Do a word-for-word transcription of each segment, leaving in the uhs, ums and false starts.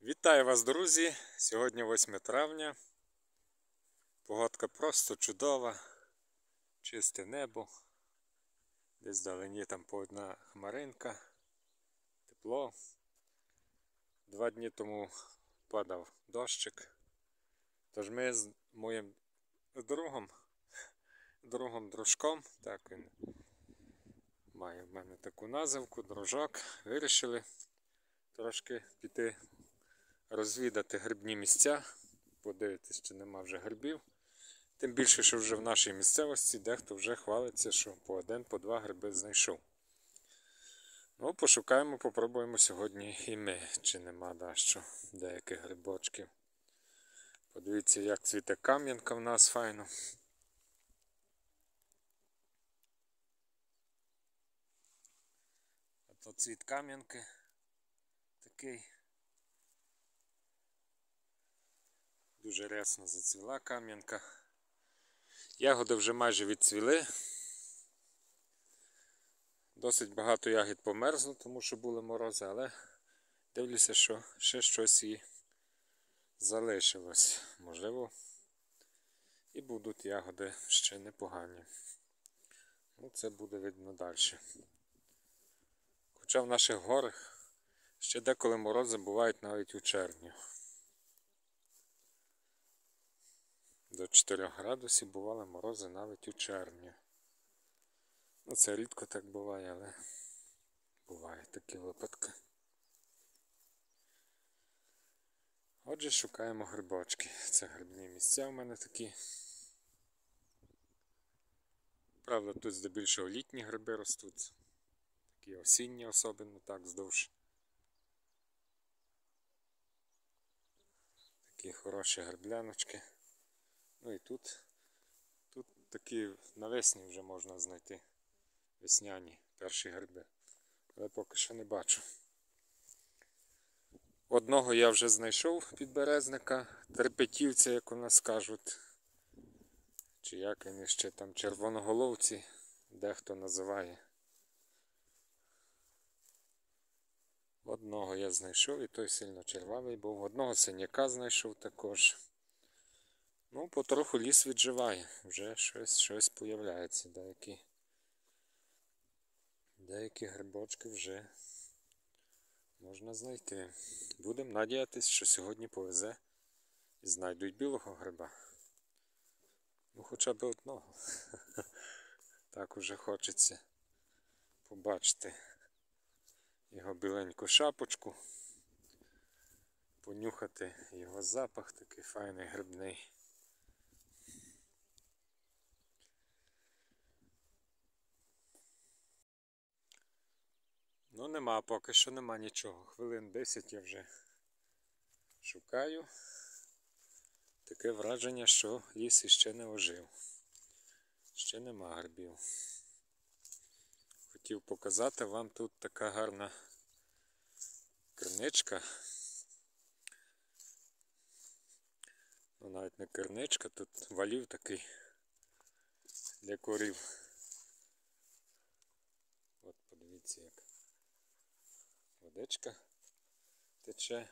Вітаю вас, друзі! Сьогодні восьме травня. Погодка просто чудова, чисте небо. Десь вдалині там по одна хмаринка, тепло. Два дні тому падав дощик. Тож ми з моїм другом, другом дружком, так він має в мене таку називку, дружок, вирішили трошки піти розвідати грибні місця, подивитись, чи нема вже грибів. Тим більше, що вже в нашій місцевості дехто вже хвалиться, що по один, по два гриби знайшов. Ну, пошукаємо, попробуємо сьогодні і ми, чи нема дещо деяких грибочків. Подивіться, як цвіте кам'янка в нас файно. А то цвіт кам'янки такий. Дуже рясно зацвіла кам'янка. Ягоди вже майже відцвіли. Досить багато ягід померзло, тому що були морози, але дивлюся, що ще щось і залишилось. Можливо, і будуть ягоди ще непогані. Ну, це буде видно далі. Хоча в наших горах ще деколи морози бувають навіть у червні. До чотирьох градусів бували морози навіть у червні. Ну, це рідко так буває, але бувають такі випадки. Отже, шукаємо грибочки. Це грибні місця в мене такі. Правда, тут здебільшого літні гриби ростуть. Такі осінні особливо, так, вздовж. Такі хороші грибляночки. Ну і тут, тут такі навесні вже можна знайти весняні перші гриби. Але поки що не бачу. Одного я вже знайшов підберезника, терпетівця, як у нас кажуть. Чи як вони ще там червоноголовці, дехто називає. Одного я знайшов, і той сильно червавий був. Одного синяка знайшов також. Ну, потроху ліс відживає, вже щось, щось появляється, деякі, деякі грибочки вже можна знайти. Будемо надіятися, що сьогодні повезе і знайдуть білого гриба. Ну, хоча б одного. Так уже хочеться побачити його біленьку шапочку, понюхати його запах, такий файний грибний. Ну, нема, поки що нема нічого. Хвилин десять я вже шукаю. Таке враження, що ліс іще не ожив. Ще нема грибів. Хотів показати вам, тут така гарна криничка. Ну, навіть не криничка, тут валів такий для корів. От подивіться, як водичка тече.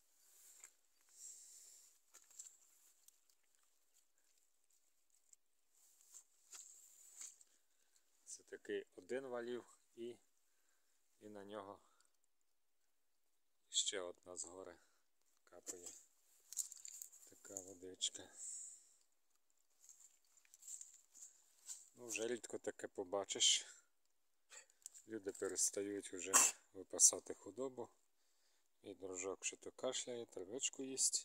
Це такий один валів і, і на нього ще одна згори капає така водичка. Ну, вже рідко таке побачиш. Люди перестають вже випасати худобу. І дружок що то кашляє, травичку їсть.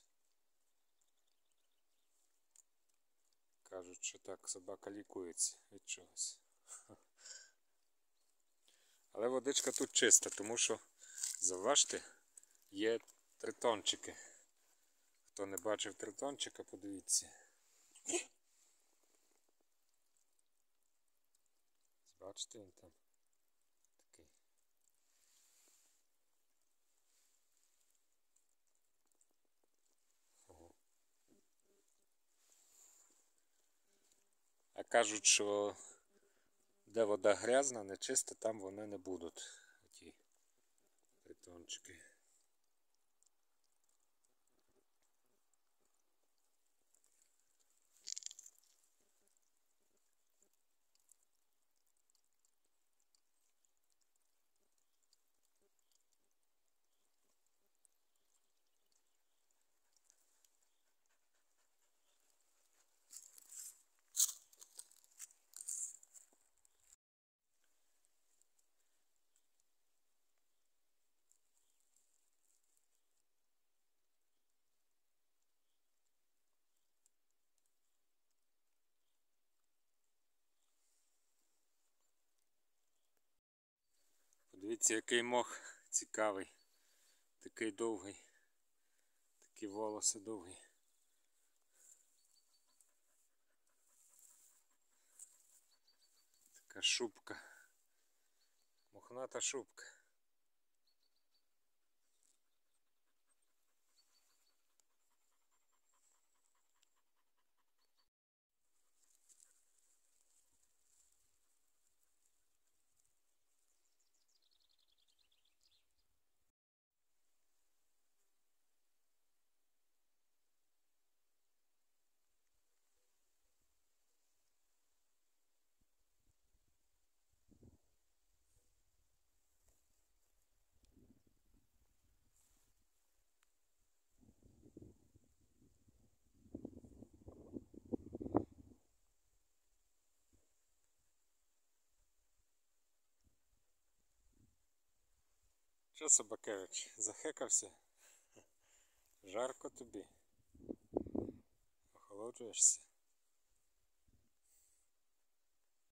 Кажуть, що так собака лікується від чогось. Але водичка тут чиста, тому що, завважте, є тритончики. Хто не бачив тритончика, подивіться. Бачите, він там такий. Ого. А кажуть, що де вода грязна, нечиста, там вони не будуть. Оті тритончики. Дивіться, який мох цікавий. Такий довгий. Такі волоси довгі. Така шубка. Мохната шубка. Що, Собакевич, захекався? Жарко тобі? Охолоджуєшся?